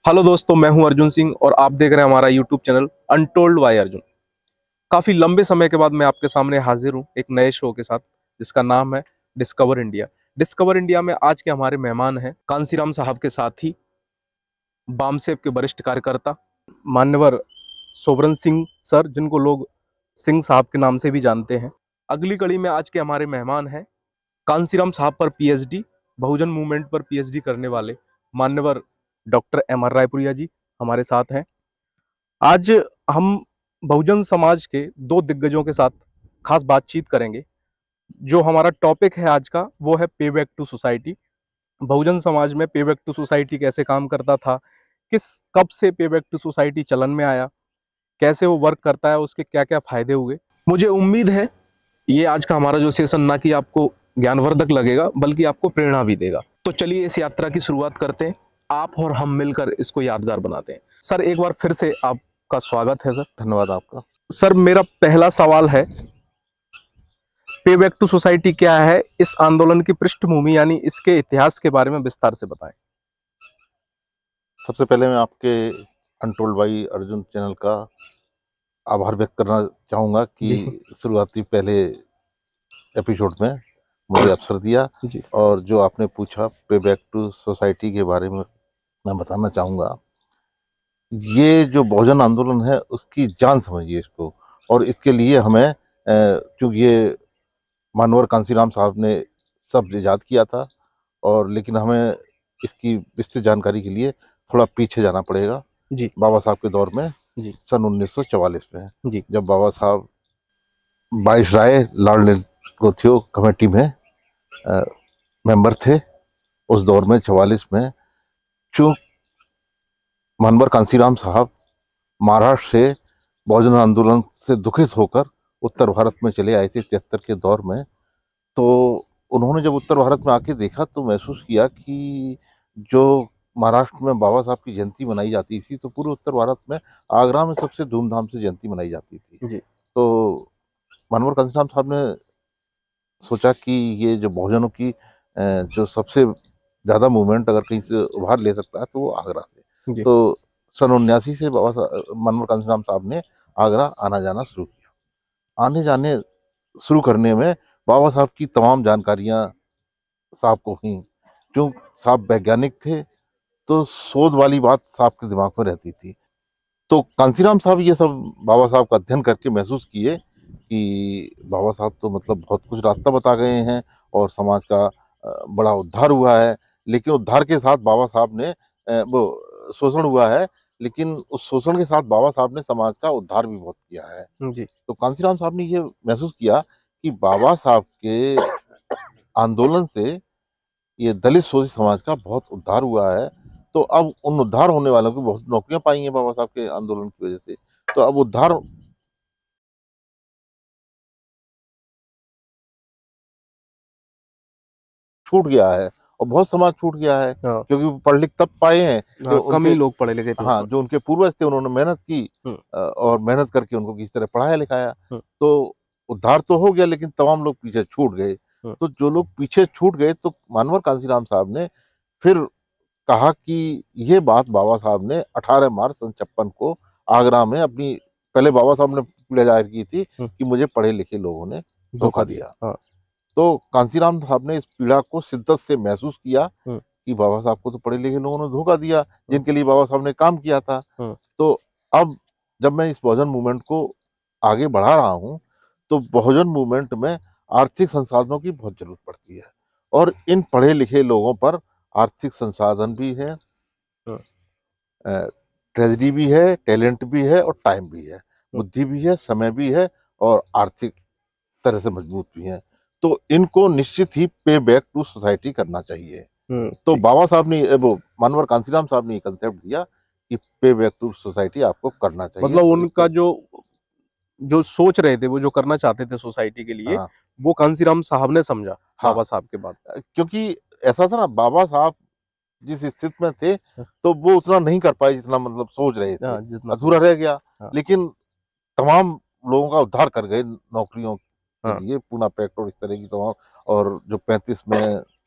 Hello दोस्तों, मैं हूं अर्जुन सिंह और आप देख रहे हैं हमारा YouTube channel Untold by Arjun. काफी लंबे समय के बाद मैं आपके सामने हाजिर हूं एक नए शो के साथ जिसका नाम है डिस्कवर इंडिया। डिस्कवर इंडिया में आज के हमारे मेहमान हैं कांसीराम साहब के साथी, बामसेब के वरिष्ठ कार्यकर्ता मान्यवर सोबरन सिंह सर, जिनको लोग सिंह साहब के नाम से भी जानते हैं। अगली कड़ी में आज के हमारे मेहमान हैं कांसीराम साहब पर पीएचडी, बहुजन मूवमेंट पर पीएचडी करने वाले मान्यवर doctor M R Raipuriya ji हमारे साथ हैं। आज हम बहुजन समाज के दो दिग्गजों के साथ खास बातचीत करेंगे। जो हमारा टॉपिक है आज का वो है पे back to society. Bahujan Samaj में पे बैक टू सोसाइटी कैसे काम करता था, किस कब से पे बैक टू सोसाइटी चलन में आया, कैसे वो वर्क करता है, उसके क्या क्या फायदे हुए। मुझे उम्मीद है ये आज का हमारा जो सेशन ना कि आपको ज्ञानवर्धक लगेगा बल्कि आपको प्रेरणा भी देगा। तो चलिए इस यात्रा की शुरुआत करते हैं, आप और हम मिलकर इसको यादगार बनाते हैं। सर, एक बार फिर से आपका स्वागत है। सर धन्यवाद आपका। सर, मेरा पहला सवाल है, पे बैक टू सोसाइटी क्या है? इस आंदोलन की पृष्ठभूमि यानी इसके इतिहास के बारे में विस्तार से बताएं। सबसे पहले मैं आपके अनटोल्ड बाय अर्जुन चैनल का आभार व्यक्त करना चाहूँगा कि शुरुआती पहले एपिसोड में मुझे अवसर दिया जी। और जो आपने पूछा पे बैक टू सोसाइटी के बारे में मैं बताना चाहूँगा। ये जो बहुजन आंदोलन है उसकी जान समझिए इसको, और इसके लिए हमें चूँकि ये मानवर कांसीराम साहब ने सब इजाद किया था, और लेकिन हमें इसकी विस्तृत जानकारी के लिए थोड़ा पीछे जाना पड़ेगा जी। बाबा साहब के दौर में। जी। सन 1944 में जी। जब बाबा साहब 22 राय लॉर्ड गोथियो कमेटी में मेंबर थे, उस दौर में 44 में चूँक मानवर कांसीराम साहब महाराष्ट्र से बहुजन आंदोलन से दुखित होकर उत्तर भारत में चले आए थे 73 के दौर में। तो उन्होंने जब उत्तर भारत में आके देखा तो महसूस किया कि जो महाराष्ट्र में बाबा साहब की जयंती मनाई जाती थी तो पूरे उत्तर भारत में आगरा में सबसे धूमधाम से जयंती मनाई जाती थी। जी। तो मानवर कांसीराम साहब ने सोचा कि ये जो बहुजनों की जो सबसे ज़्यादा मूवमेंट अगर कहीं से उभार ले सकता है तो वो आगरा से। जी। तो सन 79 से मानवर कांसीराम साहब ने आगरा आना जाना शुरू किया। आने जाने शुरू करने में बाबा साहब की तमाम जानकारियाँ साहब को हुई। जो साहब वैज्ञानिक थे तो शोध वाली बात साहब के दिमाग में रहती थी। तो कांसीराम साहब ये सब बाबा साहब का अध्ययन करके महसूस किए कि बाबा साहब तो मतलब बहुत कुछ रास्ता बता गए हैं और समाज का बड़ा उद्धार हुआ है। लेकिन उद्धार के साथ बाबा साहब ने वो शोषण हुआ है, लेकिन उस शोषण के साथ बाबा साहब ने समाज का उद्धार भी बहुत किया है। जी। तो कांसीराम साहब ने ये महसूस किया कि बाबा साहब के आंदोलन से ये दलित शोषित समाज का बहुत उद्धार हुआ है। तो अब उन उद्धार होने वालों को बहुत नौकरियां पाई हैं बाबा साहब के आंदोलन की वजह से। तो अब उद्धार छूट गया है और बहुत समाज छूट गया है, हाँ। क्योंकि पढ़ लिख तब पाए हैं जो कम उनके ही लोग पढ़े लिखे थे उस हाँ, वक्त। जो उनके पूर्वज थे उन्होंने मेहनत की और मेहनत करके उनको किसी तरह पढ़ाया लिखाया। तो उद्धार तो हो गया लेकिन तमाम लोग पीछे छूट गए। तो जो लोग पीछे छूट गए तो मानवर कांसीराम साहब ने फिर कहा कि ये बात बाबा साहब ने 18 मार्च सन 56 को आगरा में अपनी पहले बाबा साहब ने पीड़ा जाहिर की थी कि मुझे पढ़े लिखे लोगों ने धोखा दिया। हाँ। तो कांसीराम साहब ने इस पीड़ा को शिद्दत से महसूस किया कि बाबा साहब को तो पढ़े लिखे लोगों ने धोखा दिया जिनके लिए बाबा साहब ने काम किया था। तो अब जब मैं इस बहुजन मूवमेंट को आगे बढ़ा रहा हूँ तो बहुजन मूवमेंट में आर्थिक संसाधनों की बहुत जरूरत पड़ती है, और इन पढ़े लिखे लोगों पर आर्थिक संसाधन भी है, ट्रेजरी भी है, टैलेंट भी है और टाइम भी है, बुद्धि भी है, समय भी है और आर्थिक तरह से मजबूत भी है। तो इनको निश्चित ही पे बैक टू सोसाइटी करना चाहिए। तो बाबा साहब ने वो मानवर कांसीराम साहब ने ये कंसेप्ट दिया कि पे बैक टू सोसाइटी आपको करना चाहिए। मतलब उनका जो सोच रहे थे, वो जो करना चाहते थे सोसाइटी के लिए, वो कांसीराम साहब ने समझा। बाबा साहब के बाद क्योंकि ऐसा था ना, बाबा साहब जिस स्थिति में थे तो वो उतना नहीं कर पाए जितना मतलब सोच रहे थे, अधूरा रह गया। लेकिन तमाम लोगों का उद्धार कर गए नौकरियों के लिए, पूना पैक्ट और इस तरह की तमाम। और जो 35 में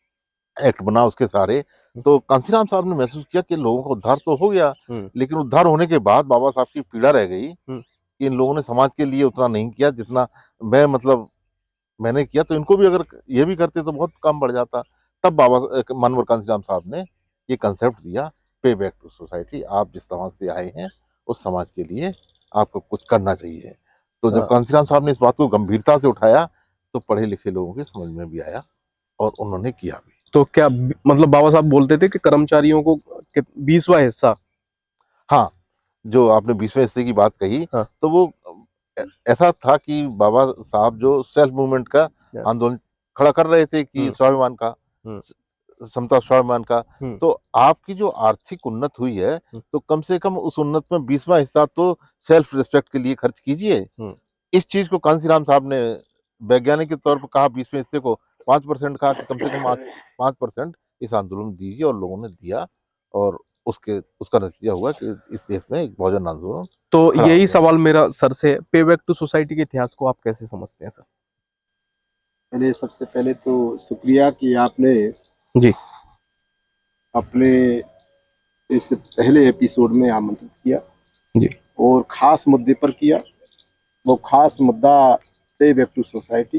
एक्ट बना उसके सहारे, तो कांसीराम साहब ने महसूस किया कि लोगों का उद्धार तो हो गया, लेकिन उद्धार होने के बाद बाबा साहब की पीड़ा रह गई कि इन लोगों ने समाज के लिए उतना नहीं किया जितना मैंने किया, तो इनको भी अगर ये भी करते तो बहुत काम बढ़ जाता। तब मानवर कांसीराम साहब ने ये कंसेप्ट दिया, पे बैक टू सोसाइटी। आप जिस समाज से आए हैं उस समाज के लिए आपको कुछ करना चाहिए। तो जब कांसीराम साहब ने इस बात को गंभीरता से उठाया तो पढ़े लिखे लोगों के समझ में भी आया और उन्होंने किया भी। तो क्या मतलब बाबा साहब बोलते थे कि कर्मचारियों को 20वां हिस्सा? हाँ, जो आपने 20वें हिस्से की बात कही, हाँ। तो वो ऐसा था कि बाबा साहब जो सेल्फ मूवमेंट का आंदोलन खड़ा कर रहे थे कि स्वाभिमान का, समता स्वाभिमान का, तो आपकी जो आर्थिक उन्नत हुई है तो कम से कम उस उन्नत में 20वां हिस्सा तो सेल्फ रिस्पेक्ट के लिए खर्च कीजिए। इस चीज को कांसीराम साहब ने वैज्ञानिक के तौर पर कहा, 20वें हिस्से को 5% कहा कि कम से कम 5% इस आंदोलन में दीजिए, और लोगों ने दिया और उसका नतीजा हुआ कि इस देश में एक बहुजन आंदोलन। तो यही सवाल मेरा सर से, पे बैक टू सोसाइटी के इतिहास को आप कैसे समझते हैं सर? सबसे पहले तो शुक्रिया कि आपने जी अपने इस पहले एपिसोड में आमंत्रित किया जी, और खास मुद्दे पर किया। वो खास मुद्दा पे बैक टू सोसाइटी।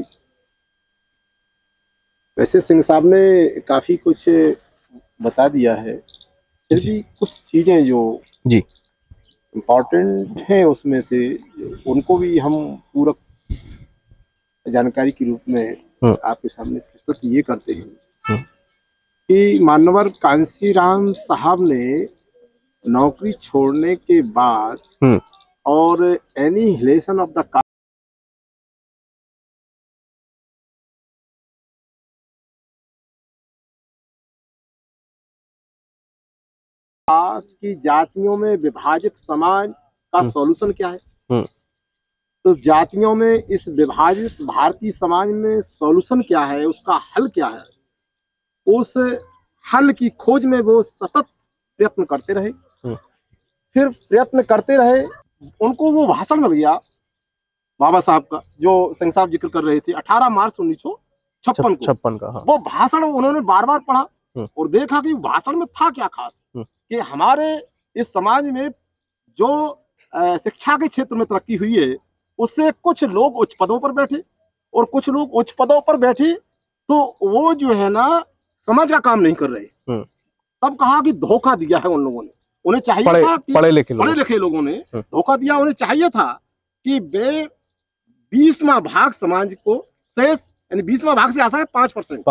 वैसे सिंह साहब ने काफी कुछ बता दिया है, फिर भी कुछ चीजें जो जी इम्पोर्टेंट हैं उसमें से उनको भी हम पूरक जानकारी के रूप में आपके सामने प्रस्तुत ये करते हैं कि मानवर कांसीराम साहब ने नौकरी छोड़ने के बाद और एनिहिलेशन ऑफ द की जातियों में विभाजित समाज का सॉल्यूशन क्या है, तो जातियों में इस विभाजित भारतीय समाज में सॉल्यूशन क्या है, उसका हल क्या है, उस हल की खोज में वो सतत प्रयत्न करते रहे। फिर प्रयत्न करते रहे, उनको वो भाषण मिल गया बाबा साहब का जो सिंह साहब जिक्र कर रहे थे 18 मार्च 1956 का। हाँ। वो भाषण उन्होंने बार बार पढ़ा और देखा कि भाषण में था क्या खास, कि हमारे इस समाज में जो शिक्षा के क्षेत्र में तरक्की हुई है उससे कुछ लोग उच्च पदों पर बैठे और कुछ लोग उच्च पदों पर बैठे तो वो जो है ना समाज का काम नहीं कर रहे। तब कहा कि धोखा दिया है उन लोगों ने, उन्हें चाहिए था कि पढ़े लिखे लोगों ने धोखा दिया। उन्हें चाहिए था कि वे 20वां भाग समाज को शेष, यानी 20वां भाग से आशा है 5%,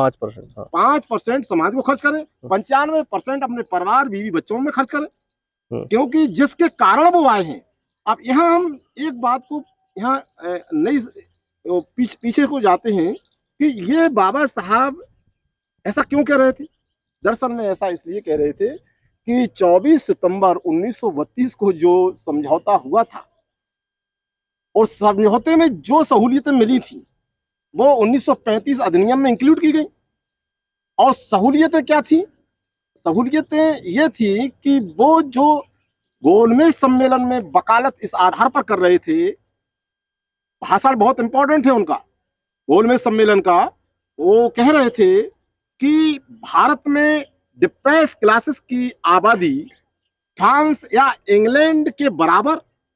5% समाज को खर्च करें, 95% अपने परिवार बीवी बच्चों में खर्च करें, क्योंकि जिसके कारण वो आए हैं। अब यहाँ हम एक बात को यहाँ नई पीछे को जाते हैं कि ये बाबा साहब ऐसा क्यों कह रहे थे। दरअसल में ऐसा इसलिए कह रहे थे कि 24 सितंबर 1932 को जो समझौता हुआ था और समझौते में जो सहूलियतें मिली थी वो 1935 अधिनियम में इंक्लूड की गई। और सहूलियतें क्या थी? सहूलियतें ये थी कि वो जो गोलमेज सम्मेलन में वकालत इस आधार पर कर रहे थे, भाषण बहुत इंपॉर्टेंट है उनका गोलमेज सम्मेलन का, वो कह रहे थे कि भारत में डिप्रेस क्लासेस की आबादी फ्रांस या इंग्लैंड के बराबर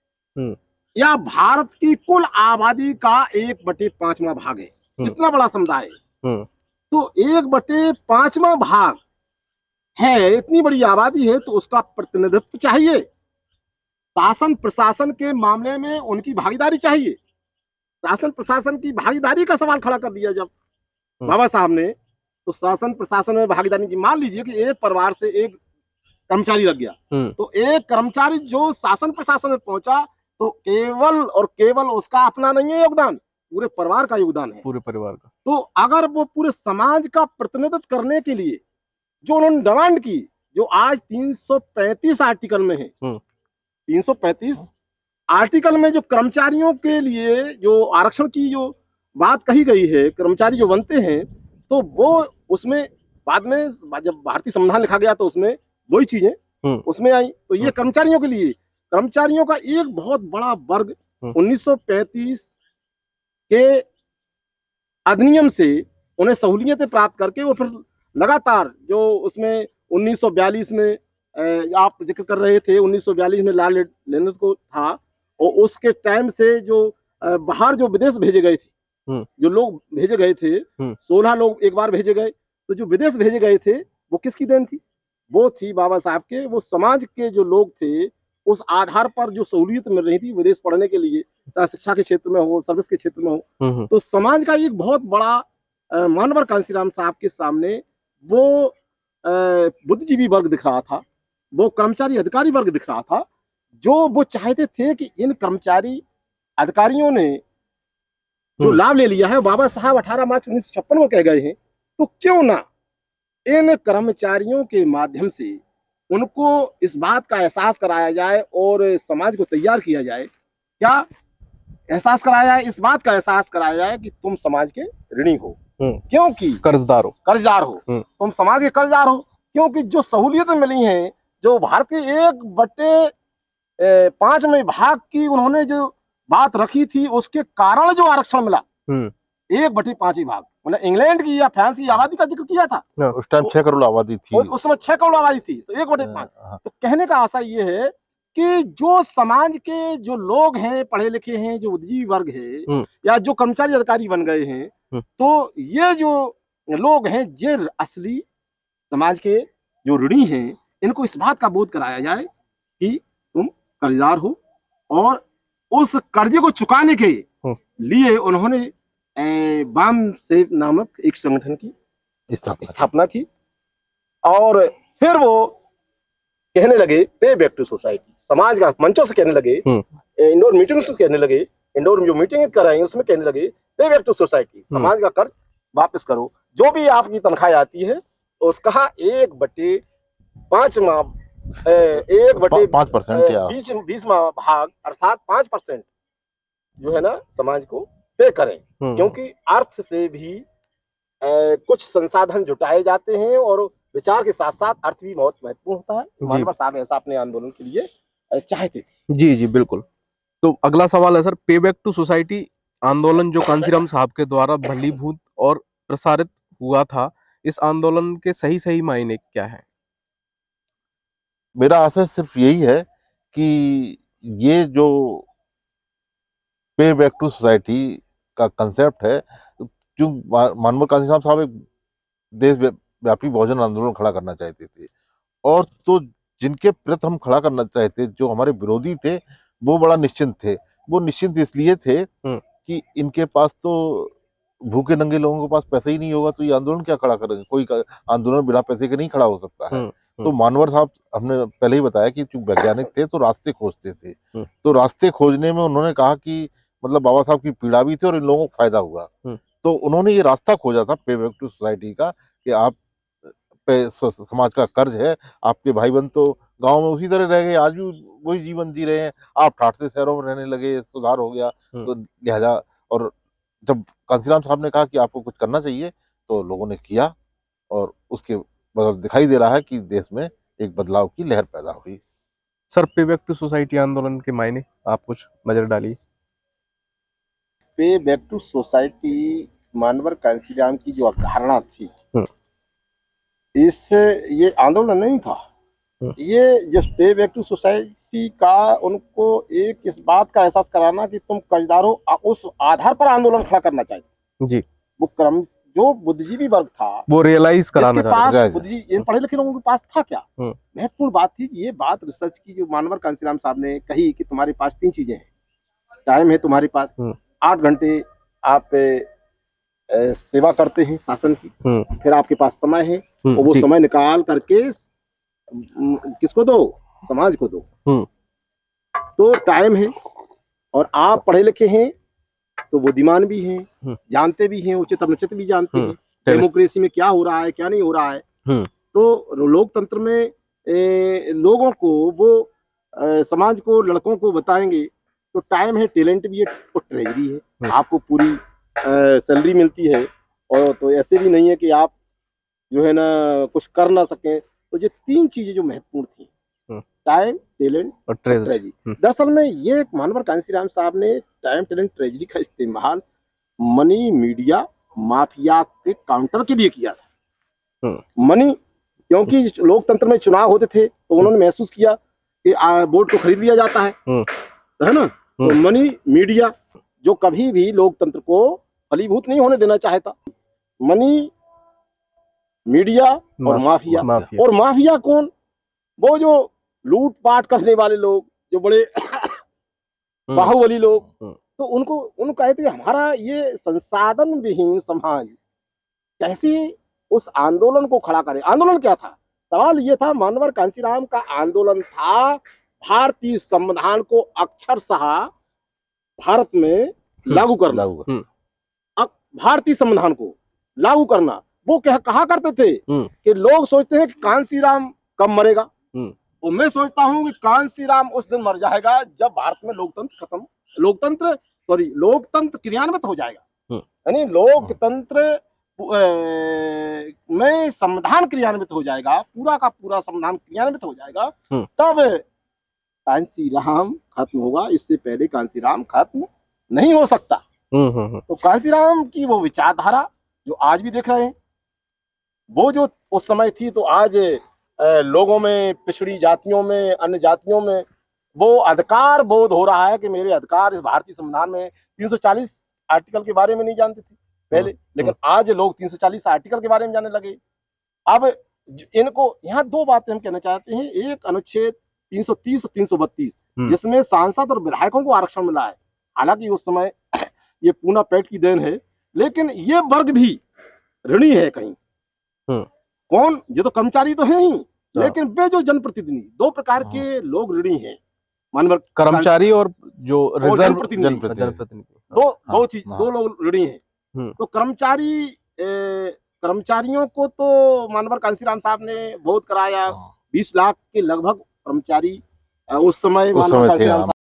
या भारत की कुल आबादी का 1/5वां भाग है। इतना बड़ा समुदाय है, तो 1/5वां भाग है, इतनी बड़ी आबादी है, तो उसका प्रतिनिधित्व चाहिए। शासन प्रशासन के मामले में उनकी भागीदारी चाहिए। शासन प्रशासन की भागीदारी का सवाल खड़ा कर दिया जब बाबा साहब ने, तो शासन प्रशासन में भागीदारी की, मान लीजिए कि एक परिवार से एक कर्मचारी लग गया, तो एक कर्मचारी जो शासन प्रशासन में पहुंचा तो केवल और केवल उसका अपना नहीं है योगदान, पूरे परिवार का योगदान है, पूरे परिवार का। तो अगर वो पूरे समाज का प्रतिनिधित्व करने के लिए जो उन्होंने डिमांड की, जो आज 335 आर्टिकल में है, 335 आर्टिकल में जो कर्मचारियों के लिए जो आरक्षण की जो बात कही गई है, कर्मचारी जो बनते हैं, तो वो उसमें बाद में जब भारतीय संविधान लिखा गया तो उसमें वही चीजें उसमें आई। तो ये कर्मचारियों के लिए, कर्मचारियों का एक बहुत बड़ा वर्ग 1935 के अधिनियम से उन्हें सहूलियतें प्राप्त करके वो फिर लगातार जो उसमें 1942 में आप जिक्र कर रहे थे, 1942 में लाल लानत को था, और उसके टाइम से जो बाहर जो विदेश भेजे गए थे, जो लोग भेजे गए थे, 16 लोग एक बार भेजे गए, तो जो विदेश भेजे गए थे वो किसकी देन थी? वो थी बाबा साहब के। वो समाज के जो लोग थे, उस आधार पर जो सहूलियत मिल रही थी विदेश पढ़ने के लिए, चाहे शिक्षा के क्षेत्र में हो, सर्विस के क्षेत्र में हो, तो समाज का एक बहुत बड़ा मानवर कांशीराम साहब के सामने वो बुद्धिजीवी वर्ग दिख रहा था, वो कर्मचारी अधिकारी वर्ग दिख रहा था, जो वो चाहते थे कि इन कर्मचारी अधिकारियों ने जो लाभ ले लिया है, बाबा साहब 18 मार्च 1956 को कह गए हैं, तो क्यों ना इन कर्मचारियों के माध्यम से उनको इस बात का एहसास कराया जाए और समाज को तैयार किया जाए। क्या एहसास कराया जाए? इस बात का एहसास कराया जाए कि तुम समाज के ऋणी हो, क्योंकि कर्जदार हो, तुम समाज के कर्जदार हो, क्योंकि जो सहूलियतें मिली हैं, जो भारत के 1/5 में भाग की उन्होंने जो बात रखी थी, उसके कारण जो आरक्षण मिला, 1/5 भाग, मतलब इंग्लैंड की या फ्रांस की आबादी का जिक्र किया था, उस टाइम 6 करोड़ आबादी थी, उस समय 6 करोड़ आबादी थी, तो 1/5। तो कहने का आशा ये है कि जो समाज के जो लोग हैं, पढ़े लिखे हैं, जो बुद्धिजीवी वर्ग है, या जो कर्मचारी अधिकारी बन गए हैं, तो ये जो लोग हैं, ये असली समाज के जो ऋणी हैं, इनको इस बात का बोध कराया जाए कि तुम कर्जदार हो, और उस कर्जे को चुकाने के लिए उन्होंने बाम सेव नामक एक संगठन की स्थापना की, और फिर वो कहने लगे पे बैक टू सोसाइटी, समाज का मंचों से कहने लगे, इंडोर मीटिंग से कहने लगे, इंडोर जो मीटिंग कर रहे हैं उसमें कहने लगे पे बैक टू सोसाइटी, समाज का कर्ज वापस करो, जो भी आपकी तनख्वाह आती है तो उसका 1/5% भाग अर्थात 5% जो है ना समाज को पे करें, क्योंकि अर्थ से भी कुछ संसाधन जुटाए जाते हैं, और विचार के साथ साथ अर्थ भी बहुत महत्वपूर्ण होता है। मानवर साहब ऐसा अपने आंदोलन के लिए चाहते थे। जी जी बिल्कुल। तो अगला सवाल है सर, पे बैक टू सोसाइटी आंदोलन जो कांशीराम साहब के द्वारा भलीभूत और प्रसारित हुआ था, इस आंदोलन के सही मायने क्या है? मेरा आशय सिर्फ यही है कि ये जो पे बैक टू सोसाइटी का कंसेप्ट है, जो मानवर कांशीराम साहब एक देशव्यापी बहुजन आंदोलन खड़ा करना चाहते थे, और तो जिनके प्रति हम खड़ा करना चाहते, जो हमारे विरोधी थे, वो बड़ा निश्चिंत थे। वो निश्चिंत इसलिए थे कि इनके पास तो भूखे नंगे लोगों के पास पैसा ही नहीं होगा, तो ये आंदोलन क्या खड़ा करेंगे? कोई आंदोलन बिना पैसे के नहीं खड़ा हो सकता है। तो मानवर साहब, हमने पहले ही बताया कि चूंकि वैज्ञानिक थे तो रास्ते खोजते थे, तो रास्ते खोजने में उन्होंने कहा कि मतलब बाबा साहब की पीड़ा भी थी और इन लोगों को फायदा हुआ, तो उन्होंने ये रास्ता खोजा था पे बैक टू सोसाइटी का, कि आप पे समाज का कर्ज है, आपके भाई बहन तो गांव में उसी तरह रह गए, आज भी वही जीवन जी रहे हैं, आप ठाठ से शहरों में रहने लगे, सुधार हो गया, तो लिहाजा, और जब कांशीराम साहब ने कहा कि आपको कुछ करना चाहिए, तो लोगों ने किया, और उसके बदल दिखाई दे रहा है कि देश में एक बदलाव की लहर पैदा हुई। सर, पे बैक टू सोसाइटी आंदोलन के मायने आप कुछ नजर डालिए। पे बैक टू सोसाइटी मानवर कांशीराम की जो अवधारणा थी, इससे ये आंदोलन नहीं था, ये जो पे बैक टू सोसाइटी का उनको एक इस बात का एहसास कराना कि तुम कर्जदार हो, उस आधार पर आंदोलन खड़ा करना चाहिए। जी, वो क्रम जो बुद्धिजीवी वर्ग था वो रियलाइज कराना चाहते थे। इन पढ़े लिखे लोगों के पास था क्या? महत्वपूर्ण बात थी। ये बात रिसर्च की जो मानवर कांशीराम साहब ने कही कि तुम्हारे पास 3 चीजें हैं। टाइम है तुम्हारे पास, 8 घंटे आप सेवा करते हैं शासन की, फिर आपके पास समय है, और वो समय निकाल करके किसको दो? समाज को दो। तो टाइम है, और आप पढ़े लिखे हैं, तो बुद्धिमान भी हैं, जानते भी हैं, उचित अनुचित भी जानते हैं, डेमोक्रेसी में क्या हो रहा है क्या नहीं हो रहा है। तो लोकतंत्र में लोगों को वो समाज को, लड़कों को बताएंगे। तो टाइम है, टैलेंट भी है, और ट्रेजरी है, आपको पूरी सैलरी मिलती है, और तो ऐसे भी नहीं है कि आप जो है ना कुछ कर ना सकें। तो ये 3 चीजें जो महत्वपूर्ण थी, टाइम, टैलेंट और ट्रेजरी। दरअसल में ये मानवर कांशीराम साहब ने टाइम, टैलेंट, ट्रेजरी का इस्तेमाल मनी मीडिया माफिया के काउंटर के लिए किया था। मनी, क्योंकि लोकतंत्र में चुनाव होते थे तो उन्होंने महसूस किया कि वोट तो खरीद लिया जाता है ना। तो मनी, मीडिया जो कभी भी लोकतंत्र को फलीभूत नहीं होने देना चाहता, मनी, मीडिया और माफिया। और माफिया कौन? वो जो लूटपाट करने वाले लोग, जो बड़े बाहुबली लोग, तो उनको कहते हैं हमारा ये संसाधन विहीन समाज कैसे उस आंदोलन को खड़ा करे। आंदोलन क्या था? सवाल ये था, मानवर कांशीराम का आंदोलन था भारतीय संविधान को अक्षरशः भारत में लागू करना। अब भारतीय संविधान को लागू करना, वो कहा करते थे कि लोग सोचते हैं कि कांशीराम कब मरेगा, और मैं सोचता हूं कि कांशीराम उस दिन मर जाएगा जब भारत में लोकतंत्र क्रियान्वित हो जाएगा। यानी लोकतंत्र में संविधान क्रियान्वित हो जाएगा, पूरा का पूरा संविधान क्रियान्वित हो जाएगा, तब कांशीराम खत्म होगा। इससे पहले कांशीराम खत्म नहीं हो सकता। तो कांशीराम की वो विचारधारा जो आज भी देख रहे हैं, वो जो उस समय थी, तो आज लोगों में, पिछड़ी जातियों में, अन्य जातियों में वो अधिकार बोध हो रहा है कि मेरे अधिकार इस भारतीय संविधान में 340 आर्टिकल के बारे में नहीं जानते थे पहले, लेकिन आज लोग 340 आर्टिकल के बारे में जानने लगे। अब इनको यहाँ दो बातें हम कहना चाहते हैं। एक, अनुच्छेद 330 और 332 जिसमें सांसद और विधायकों को आरक्षण मिला है। हालांकि उस समय ये पूना पेट की देन है, लेकिन ये वर्ग भी ऋणी है कहीं। कौन? ये तो कर्मचारी तो है ही, लेकिन वे जो जनप्रतिनिधि, दो प्रकार के लोग ऋणी हैं, मानवर कर्मचारी और जो जनप्रतिनिधि, दो लोग ऋणी हैं। तो कर्मचारियों को तो मानवर कांशीराम साहब ने बहुत कराया। 20 लाख के लगभग कर्मचारी उस समय मानवर कांशीराम साहब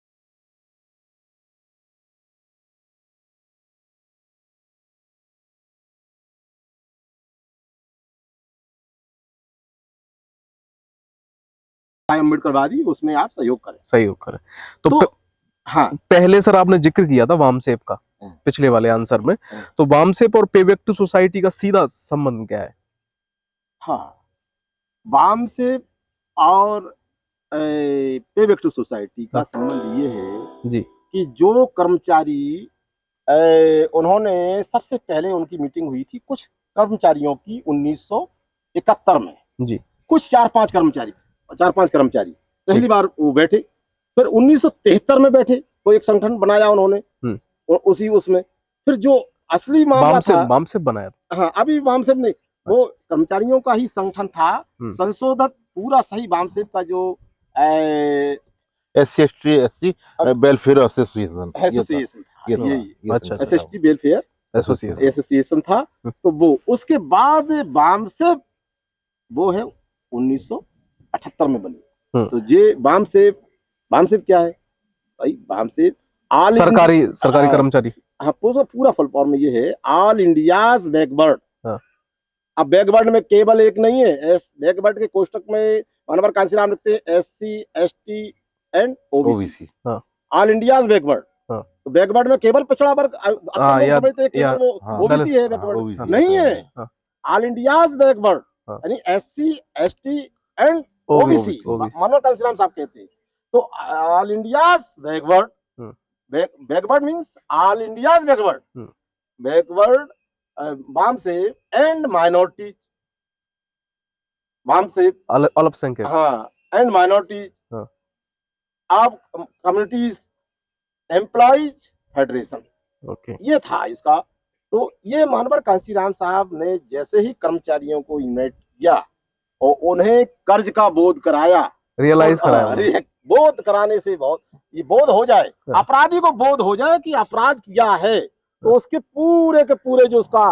अम्बेडकरवादी, उसमें आप सहयोग करें। तो हाँ, पहले सर आपने जिक्र किया था वामसेप का पिछले वाले आंसर में, तो वामसेप और पे बैक टू सोसाइटी का सीधा संबंध क्या है? हाँ, वामसेप और पे बैक टू सोसाइटी का संबंध ये है जी कि जो कर्मचारी, उन्होंने सबसे पहले उनकी मीटिंग हुई थी कुछ कर्मचारियों की 1971 में जी, कुछ 4-5 कर्मचारी पहली बार वो बैठे। फिर 1973 में बैठे, तो एक संगठन बनाया उन्होंने, और उसी उसमें फिर जो असली मामला था, वामसेप बनाया। हाँ, अभी वामसेप नहीं, वो कर्मचारियों का ही संगठन था, संशोधित पूरा सही वामसेप का जो SC/ST welfare association SST welfare association था। तो वो उसके बाद वामसेप वो है 1978 में बनी। तो ये वामसेप क्या है भाई? वामसेप सरकारी कर्मचारी, हाँ, पूरा फुल फॉर्म में ये है, ऑल इंडियाज बैकवर्ड। अब बैकवर्ड में केवल एक नहीं है, बैकवर्ड के कोष्टक में मानवर कांशीराम लिखते हैं SC ST and OBC, all India's backward. तो बैकवर्ड में केवल पिछड़ा वर्ग समझते हैं केवल वो OBC है, बैकवर्ड नहीं है। ऑल इंडियाज बैकवर्ड यानी SC ST एंड OBC मानवर कांशीराम साहब कहते हैं। तो all India's backward, backward means all India's backward BAMCEF and minorities, BAMCEF अल्पसंख्यक, हाँ, and minorities of communities employees federation, ये था इसका। तो ये मानवर कांशीराम साहब ने जैसे ही कर्मचारियों को यूनाइट किया और उन्हें कर्ज का बोध कराया, रियलाइज कराया, बोध कराने से बहुत ये बोध हो जाए, अपराधी को बोध हो जाए कि अपराध किया है, तो उसके पूरे के पूरे जो उसका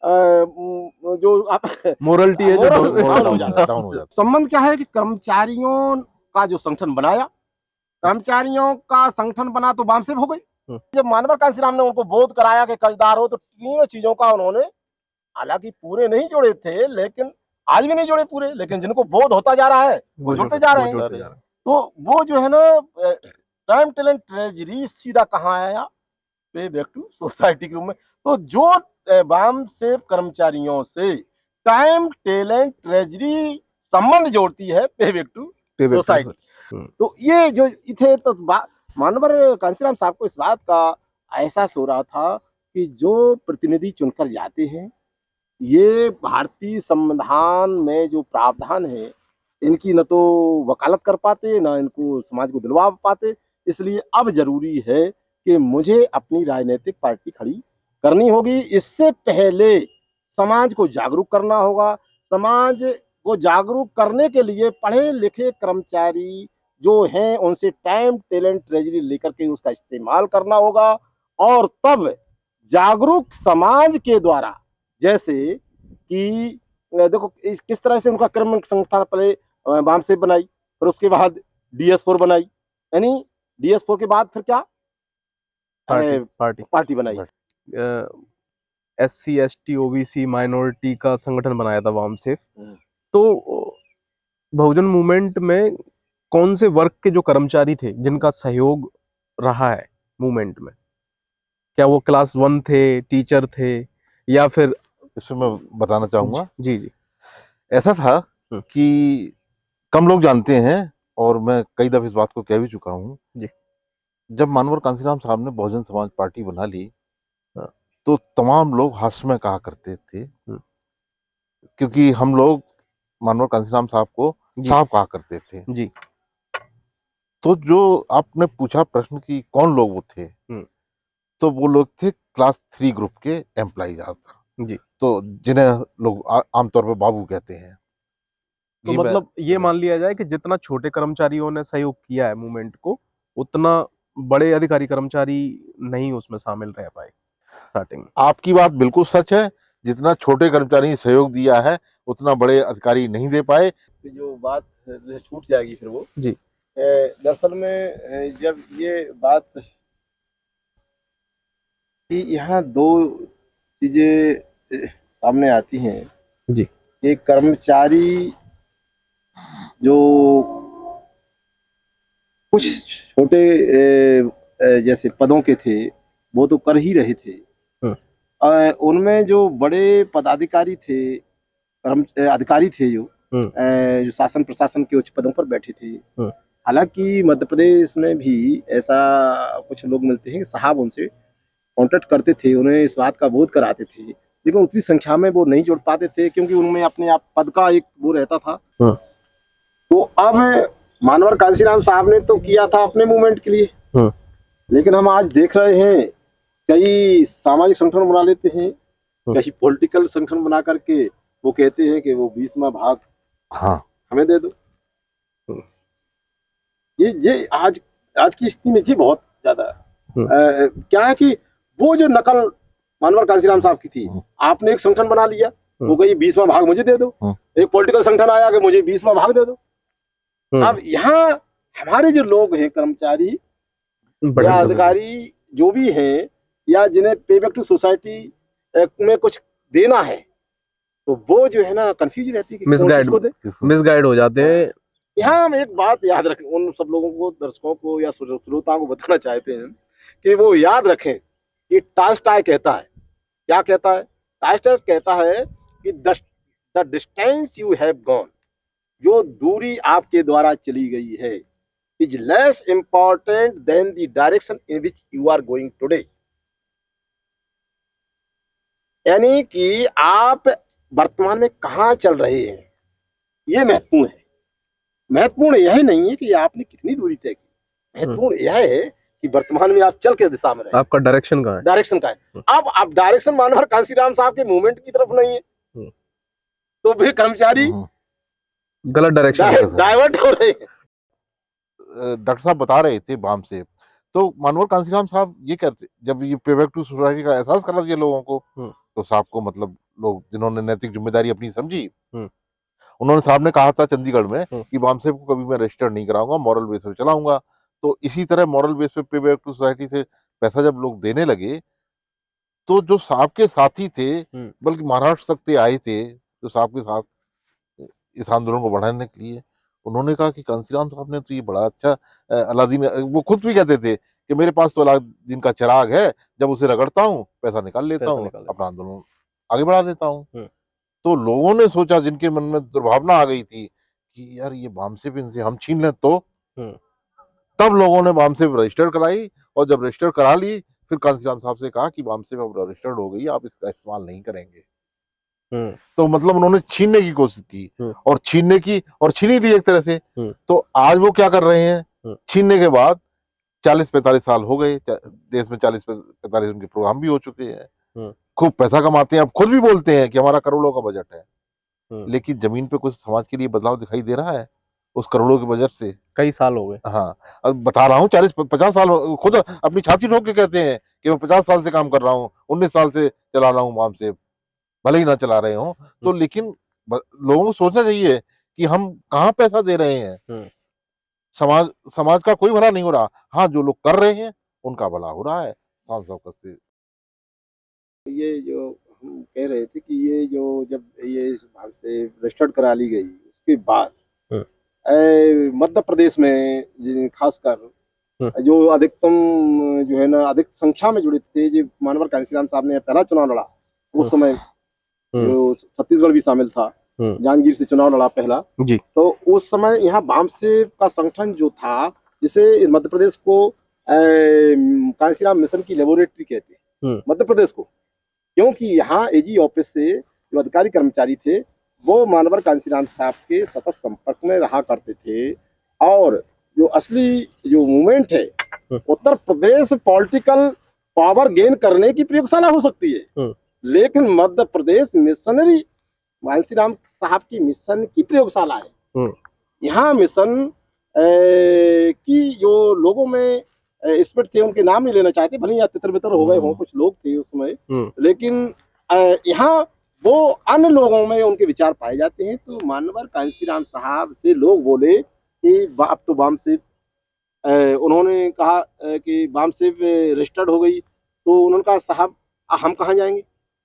जो मोरलिटी है डाउन हो जाता। संबंध क्या है कि कर्मचारियों का जो संगठन बनाया, कर्मचारियों का संगठन बना तो वामसेप हो गई। जब मानवर कांशीराम ने उनको बोध कराया कि कर्जदार हो, तो तीनों चीजों का उन्होंने, हालांकि पूरे नहीं जोड़े थे, लेकिन आज भी नहीं जोड़े पूरे, लेकिन जिनको बोध होता जा रहा है वो जुड़ते जा रहे हैं। तो वो जो है ना, टाइम टैलेंट ट्रेजरी सीधा कहाँ आया? पे बैक टू सोसाइटी के रूप में। तो जो वामसेप कर्मचारियों से टाइम टैलेंट ट्रेजरी संबंध जोड़ती है पे बैक टू सोसाइटी। तो ये जो थे तो मानवर कांसीराम साहब को इस बात का एहसास हो रहा था कि जो प्रतिनिधि चुनकर जाते हैं ये भारतीय संविधान में जो प्रावधान है इनकी न तो वकालत कर पाते न इनको समाज को दिलवा पाते, इसलिए अब जरूरी है कि मुझे अपनी राजनीतिक पार्टी खड़ी करनी होगी। इससे पहले समाज को जागरूक करना होगा। समाज को जागरूक करने के लिए पढ़े लिखे कर्मचारी जो हैं उनसे टाइम टैलेंट ट्रेजरी लेकर के उसका इस्तेमाल करना होगा और तब जागरूक समाज के द्वारा, जैसे कि देखो किस तरह से उनका कर्म संस्था पहले वामसेप बनाई, फिर उसके बाद DS4 बनाई, यानी DS4 के बाद फिर क्या पार्टी बनाई, SC ST OBC माइनॉरिटी का संगठन बनाया था वामसेप। तो बहुजन मूवमेंट में कौन से वर्ग के जो कर्मचारी थे जिनका सहयोग रहा है मूवमेंट में? क्या वो क्लास 1 थे, टीचर थे, या फिर? इसमें मैं बताना चाहूंगा। जी जी। ऐसा था कि कम लोग जानते हैं और मैं कई दफे इस बात को कह भी चुका हूँ जी। जब मानवर कांसीराम साहब ने बहुजन समाज पार्टी बना ली तो तमाम लोग हास्य में कहा करते थे, क्योंकि हम लोग मानवर कांसीराम साहब को साहब कहा करते थे जी। तो जो आपने पूछा प्रश्न कि कौन लोग वो थे, तो वो लोग थे क्लास 3 ग्रुप के एम्प्लॉय ज़्यादातर जी, तो जिन्हें लोग आमतौर पर बाबू कहते हैं। तो मतलब ये मान लिया जाए कि जितना छोटे कर्मचारियों ने सहयोग किया है मूवमेंट को, उतना बड़े अधिकारी कर्मचारी नहीं उसमें शामिल रह पाए स्टार्टिंग में। आपकी बात बिल्कुल सच है, जितना छोटे कर्मचारी ने सहयोग दिया है उतना बड़े अधिकारी नहीं दे पाए। जो बात छूट जाएगी फिर वो जी। दरअसल में जब ये बात कि यहाँ दो चीजें सामने आती हैं जी। एक कर्मचारी जो कुछ छोटे जैसे पदों के थे वो तो कर ही रहे थे, उनमें जो बड़े पदाधिकारी थे, अधिकारी थे जो शासन प्रशासन के उच्च पदों पर बैठे थे। हालांकि मध्य प्रदेश में भी ऐसा कुछ लोग मिलते हैं कि साहब उनसे कांटेक्ट करते थे, उन्हें इस बात का बोध कराते थे, लेकिन उतनी संख्या में वो नहीं जुड़ पाते थे क्योंकि उनमें अपने आप पद का एक वो रहता था। तो अब मानवर कांसीराम साहब ने तो किया था अपने मूवमेंट के लिए, लेकिन हम आज देख रहे हैं कई सामाजिक संगठन बना लेते हैं, कई पॉलिटिकल संगठन बना करके वो कहते हैं कि वो 20वां भाग हमें दे दो। ये आज की स्थिति में जी बहुत ज्यादा क्या है कि वो जो नकल मानवर कांसीराम साहब की थी, आपने एक संगठन बना लिया, वो कही 20वां भाग मुझे दे दो, एक पॉलिटिकल संगठन आया कि मुझे 20वां भाग दे दो। अब यहाँ हमारे जो लोग हैं कर्मचारी या अधिकारी जो भी हैं या जिन्हें पे बैक टू सोसाइटी में कुछ देना है, तो वो जो है ना कंफ्यूज रहती है, मिसगाइड हो जाते हैं। यहाँ हम एक बात याद रखें, उन सब लोगों को, दर्शकों को या श्रोताओं को बताना चाहते हैं कि वो याद रखें कि टॉल्स्टॉय कहता है, क्या कहता है? टॉल्स्टॉय कहता है कि the distance you have gone, जो दूरी आपके द्वारा चली गई है, is less important than the direction in which you are going today. यानी कि आप वर्तमान में कहाँ चल रहे हैं, ये महत्वपूर्ण है। महत्वपूर्ण यह नहीं है कि आपने कितनी दूरी तय की, महत्वपूर्ण यह है कि वर्तमान में आप चल के दिशा में रहे, आपका डायरेक्शन कहाँ है, डायरेक्शन कहाँ है। अब आप डायरेक्शन मानवर कांसीराम साहब के मूवमेंट की तरफ नहीं है, तो भी कर्मचारी गलत डायरेक्शन डाइवर्ट हो रहे हैं। डॉक्टर साहब बता रहे थे बाम से, तो मानवर कांसीराम साहब ये कहते, जब ये पे बैक टू सोसाइटी का एहसास करा दिया लोगों को, तो साहब को मतलब लोग जिन्होंने नैतिक जिम्मेदारी अपनी समझी, उन्होंने, साहब ने कहा था चंडीगढ़ में कि वामसेप को कभी मैं रजिस्टर नहीं कराऊंगा, मॉरल बेस पे चलाऊंगा। तो इसी तरह moral base pay back to society से पैसा जब लोग देने लगे, तो जो साहब के साथी थे, बल्कि महाराष्ट्र तक से आए थे जो साहब के साथ इस आंदोलन को बढ़ाने के लिए, उन्होंने कहा कि कांसीराम साहब ने तो ये बड़ा अच्छा अलादीन, वो खुद भी कहते थे कि मेरे पास तो अलादीन का चिराग है, जब उसे रगड़ता हूँ पैसा निकाल लेता हूँ, अपना आंदोलन आगे बढ़ा देता हूँ। तो लोगों ने सोचा, जिनके मन में दुर्भावना आ गई थी कि यार ये बामसेफ इनसे हम छीन लें, तो तब लोगों ने बामसेफ रजिस्टर कराई, और जब रजिस्टर करा ली फिर कांसीराम साहब से कहा कि बामसेफ अब रजिस्टर्ड हो गई, आप इसका इस्तेमाल नहीं करेंगे। तो मतलब उन्होंने छीनने की कोशिश की, और छीन ही ली एक तरह से। तो आज वो क्या कर रहे हैं, छीनने के बाद 40-45 साल हो गए, देश में 40-45 उनके प्रोग्राम भी हो चुके हैं, खूब पैसा कमाते हैं, अब खुद भी बोलते हैं कि हमारा करोड़ों का बजट है, लेकिन जमीन पे कुछ समाज के लिए बदलाव दिखाई दे रहा है उस करोड़ों के बजट से? कई साल हो गए। हाँ, अब बता रहा हूँ 40-50 साल खुद अपनी छाती ठोक के कहते हैं कि मैं 50 साल से काम कर रहा हूँ, 19 साल से चला रहा हूँ बामसेफ, भले ही ना चला रहे हो। तो लेकिन लोगों को सोचना चाहिए कि हम कहाँ पैसा दे रहे हैं, समाज का कोई भला नहीं हो रहा। हाँ, जो लोग कर रहे हैं उनका भला हो रहा है, साफ साफ से। ये जो हम कह रहे थे कि ये जो जब ये इस भाग से रजिस्टर्ड करा ली गई उसके बाद मध्य प्रदेश में खासकर जो अधिकतम जो है ना अधिक संख्या में जुड़े थे, जो मानवर कांसीराम साहब ने पहला चुनाव लड़ा उस समय, जो छत्तीसगढ़ भी शामिल था, जांजगीर से चुनाव लड़ा पहला जी। तो उस समय यहाँ बामसेफ का संगठन जो था, जिसे मध्य प्रदेश को कांसीराम मिशन की लेबोरेटरी कहते हैं, मध्य प्रदेश को, क्योंकि यहाँ एजी ऑफिस से जो अधिकारी कर्मचारी थे वो मानवर कांसीराम साहब के सतत संपर्क में रहा करते थे। और जो असली जो मूवमेंट है, Uttar Pradesh political power gain करने की प्रयोगशाला हो सकती है, लेकिन मध्य प्रदेश मिशनरी कांसीराम साहब की मिशन की प्रयोगशाला है। यहाँ मिशन की जो लोगों में स्पिरिट थे, उनके नाम नहीं लेना चाहते, भले ही तितर बितर हो गए हों कुछ लोग थे उस समय, लेकिन यहाँ वो अन्य लोगों में उनके विचार पाए जाते हैं। तो मानवर कांसीराम साहब से लोग बोले कि अब तो बामसेफ, उन्होंने कहा कि बामसेफ रजिस्टर्ड हो गई, तो उन्होंने कहा साहब हम कहाँ जाएंगे,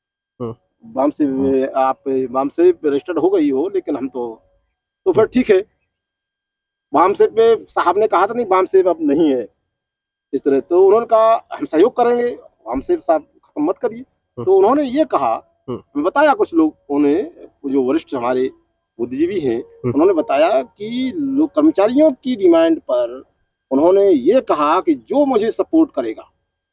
बामसेफ आप बामसेफ रजिस्टर्ड हो गई हो, लेकिन हम तो फिर ठीक है, बामसेफ में साहब ने कहा था नहीं बामसेफ अब नहीं है इस तरह, तो उन्होंने कहा हम सहयोग करेंगे, बामसेफ साहब खत्म मत करिए। तो उन्होंने ये कहा, बताया कुछ लोग, उन्हें जो वरिष्ठ हमारे बुद्धिजीवी हैं उन्होंने बताया कि लोग कर्मचारियों की डिमांड पर उन्होंने ये कहा कि जो मुझे सपोर्ट करेगा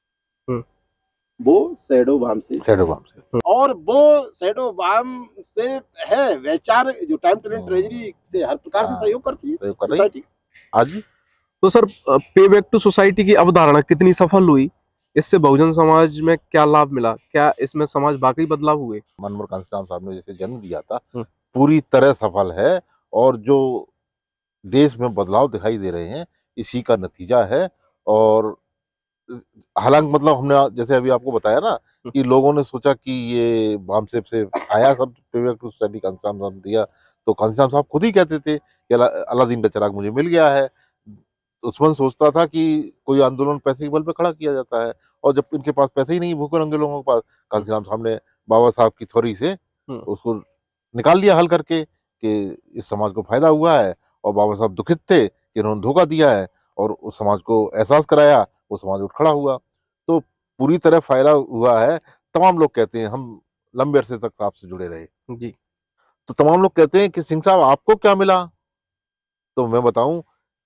वो शैडो बामसेफ, और वो शैडो बामसेफ है वैचार जो टाइम टैलेंट ट्रेजरी से हर प्रकार से सहयोग करती है सोसाइटी आज। तो सर, पे बैक टू सोसाइटी की अवधारणा कितनी सफल हुई, इससे बहुजन समाज में क्या लाभ मिला, क्या इसमें समाज वाकई बदलाव हुए? मानवर कांसीराम साहब ने जैसे जन्म दिया था पूरी तरह सफल है, और जो देश में बदलाव दिखाई दे रहे हैं इसी का नतीजा है। और हालांकि मतलब हमने जैसे अभी आपको बताया ना कि लोगों ने सोचा कि ये बामसेफ से आया, सब पे बैक टू सोसाइटी कांसीराम साहब ने दिया, तो कांसीराम साहब खुद ही कहते थे कि अलादीन का चिराग मुझे मिल गया है। दुश्मन सोचता था कि कोई आंदोलन पैसे के बल पे खड़ा किया जाता है, और जब इनके पास पैसे ही नहीं, भूखे नंगे लोगों के पास, कांसीराम साहब ने बाबा साहब की थोड़ी से उसको निकाल दिया हल करके कि इस समाज को फायदा हुआ है, और बाबा साहब दुखित थे कि इन्होंने धोखा दिया है, और उस समाज को एहसास कराया, वो समाज उठ खड़ा हुआ। तो पूरी तरह फायदा हुआ है। तमाम लोग कहते हैं, हम लंबे अरसे तक साहब से जुड़े रहे जी, तो तमाम लोग कहते हैं कि सिंह साहब आपको क्या मिला, तो मैं बताऊं,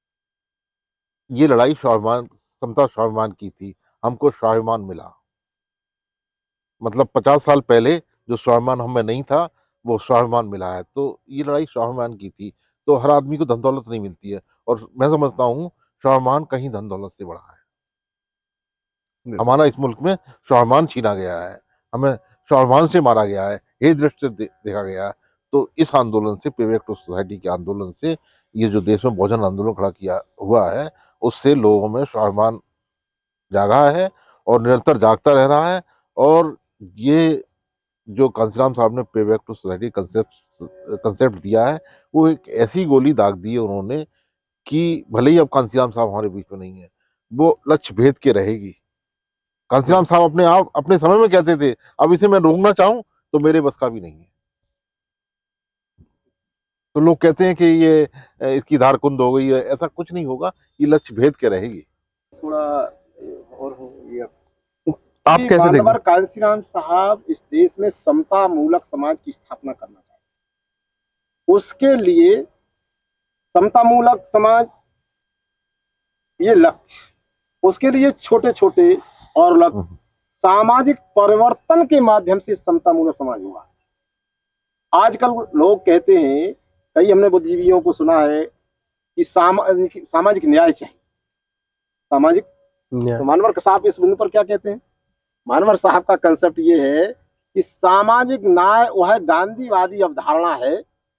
ये लड़ाई स्वाभिमान, समता स्वाभिमान की थी, हमको स्वाभिमान मिला। मतलब 50 साल पहले जो स्वाभिमान हमें नहीं था वो स्वाभिमान मिला है, तो ये लड़ाई स्वाभिमान की थी। तो हर आदमी को धन दौलत नहीं मिलती है, और मैं समझता हूँ स्वाभिमान कहीं धन दौलत से बड़ा है। हमारा इस मुल्क में स्वाभिमान छीना गया है, हमें स्वाभिमान से मारा गया है, ये दृष्टि से देखा गया है। तो इस आंदोलन से, पे बैक टू सोसाइटी के आंदोलन से, ये जो देश में बहुजन आंदोलन खड़ा किया हुआ है, उससे लोगों में स्वाभिमान जागा है और निरंतर जागता रह रहा है। और ये जो कांसीराम साहब ने पे बैक टू सोसाइटी कंसेप्ट दिया है, वो एक ऐसी गोली दाग दी है उन्होंने कि भले ही अब कांसीराम साहब हमारे बीच में नहीं है, वो लक्ष्य भेद के रहेगी। कांसीराम साहब अपने समय में कहते थे, अब इसे मैं रोकना चाहूं तो मेरे बस का भी नहीं है। तो लोग कहते हैं कि ये इसकी धार कुंद हो गई है, ऐसा कुछ नहीं होगा, ये लक्ष्य भेद के रहेगी। थोड़ा और हो गया आप कि कैसे देखते मानवर हैं? कांसीराम साहब इस देश में समता मूलक समाज की स्थापना करना चाहते, उसके लिए समता मूलक समाज ये लक्ष्य, उसके लिए छोटे छोटे और लक्ष्य, सामाजिक परिवर्तन के माध्यम से समता मूलक समाज हुआ। आजकल लोग कहते हैं, कई हमने बुद्धिजीवियों को सुना है कि सामाजिक न्याय चाहिए, सामाजिक। तो मानवर साहब इस बिंदु पर क्या कहते हैं? मानवर साहब का कंसेप्ट ये है कि सामाजिक न्याय वह गांधीवादी अवधारणा है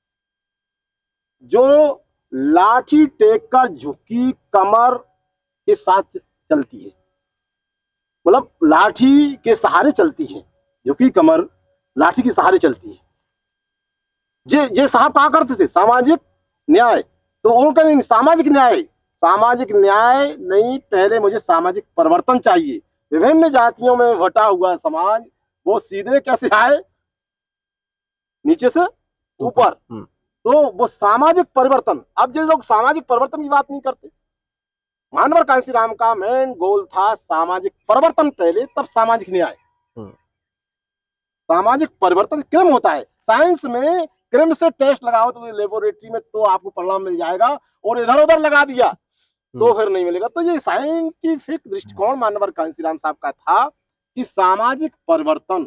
जो लाठी टेक कर झुकी कमर के साथ चलती है, मतलब लाठी के सहारे चलती है, झुकी कमर लाठी के सहारे चलती है। जे साहब कहा करते थे सामाजिक न्याय, तो उनका नहीं, सामाजिक न्याय, सामाजिक न्याय नहीं, पहले मुझे सामाजिक परिवर्तन चाहिए। विभिन्न जातियों में बटा हुआ समाज वो सीधे कैसे आए, नीचे से ऊपर, तो वो सामाजिक परिवर्तन। अब जो लोग सामाजिक परिवर्तन की बात नहीं करते, मानवर कांसीराम का मेन गोल था सामाजिक परिवर्तन पहले, तब सामाजिक न्याय। सामाजिक परिवर्तन क्रम होता है साइंस में, क्रम से टेस्ट लगाओ तो लेबोरेटरी में तो आपको परिणाम मिल जाएगा, और इधर उधर लगा दिया तो फिर नहीं मिलेगा। तो ये साइंटिफिक दृष्टिकोण मानवर कांसीराम साहब का था कि सामाजिक परिवर्तन।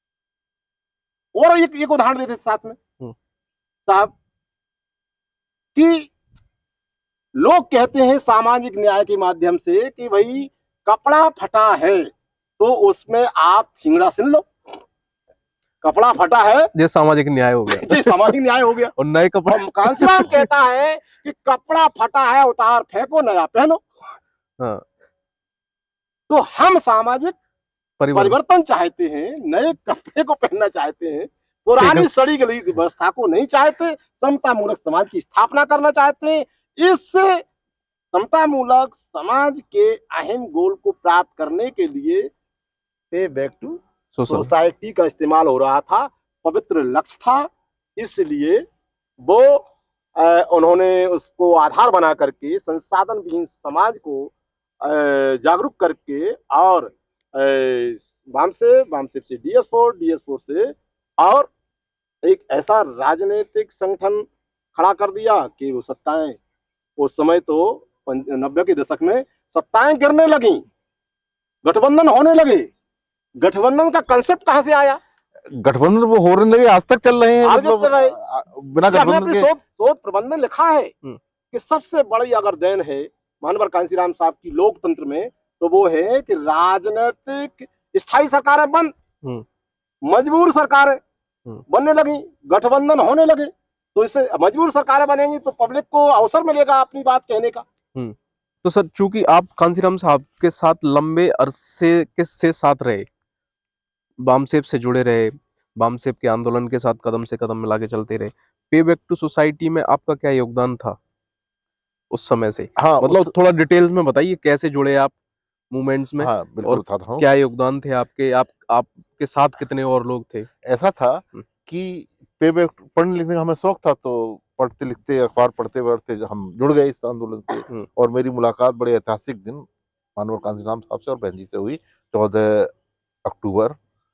और एक उदाहरण देते साथ में साहब कि लोग कहते हैं सामाजिक न्याय के माध्यम से कि भाई कपड़ा फटा है तो उसमें आप ठिंगड़ा सिल लो, कपड़ा फटा है ये सामाजिक न्याय हो गया। जी सामाजिक न्याय हो गया। और नए कपड़े, कांसीराम कहता है कि कपड़ा फटा है उतार फेंको, नया पहनो। हाँ। तो हम सामाजिक परिवर्तन चाहते हैं, नए कपड़े को पहनना चाहते हैं, पुरानी सड़ी गली व्यवस्था को नहीं चाहते, समता मूलक समाज की स्थापना करना चाहते हैं। इससे समता मूलक समाज के अहम गोल को प्राप्त करने के लिए पे बैक टू सोसाइटी का इस्तेमाल हो रहा था, पवित्र लक्ष्य था। इसलिए वो उन्होंने उसको आधार बना करके संसाधन विहीन समाज को जागरूक करके, और वामसेप से DS4, DS4 से और एक ऐसा राजनीतिक संगठन खड़ा कर दिया कि वो सत्ताएं, उस समय तो 90 के दशक में सत्ताएं गिरने लगी, गठबंधन होने लगे। गठबंधन का कंसेप्ट कहां से आया? गठबंधन वो होने लगे, आज तक चल रहे हैं, मतलब बिना गठबंधन के। शोध प्रबंध में लिखा है कि सबसे बड़ी अगर देन है मानवर कांसीराम साहब की लोकतंत्र में, तो वो है कि राजनीतिक स्थायी सरकारें बंद, मजबूर सरकारें बनने लगी, गठबंधन होने लगे। तो इससे मजबूर सरकारें बनेंगी तो पब्लिक को अवसर मिलेगा अपनी बात कहने का। तो सर, चूंकि आप कांसीराम साहब के साथ लंबे अरसे से साथ रहे, वामसेप से जुड़े रहे, वामसेप के आंदोलन के साथ कदम से कदम मिला के चलते रहे, पे बैक टू सोसाइटी में आपका क्या योगदान था उस समय से? हाँ, मतलब थोड़ा डिटेल्स में बताइए, कैसे जुड़े आप मूवमेंट्स में? हाँ, बिल्कुल बताता हूँ। क्या योगदान थे आपके? आपके साथ कितने और लोग थे? ऐसा था कि पे बैक पढ़ने लिखने का हमें शौक था, तो पढ़ते लिखते अखबार पढ़ते पढ़ते हम जुड़ गए इस आंदोलन से। और मेरी मुलाकात बड़े ऐतिहासिक दिन मानवर कांसीराम साहब से और बहन जी से हुई 14 अक्टूबर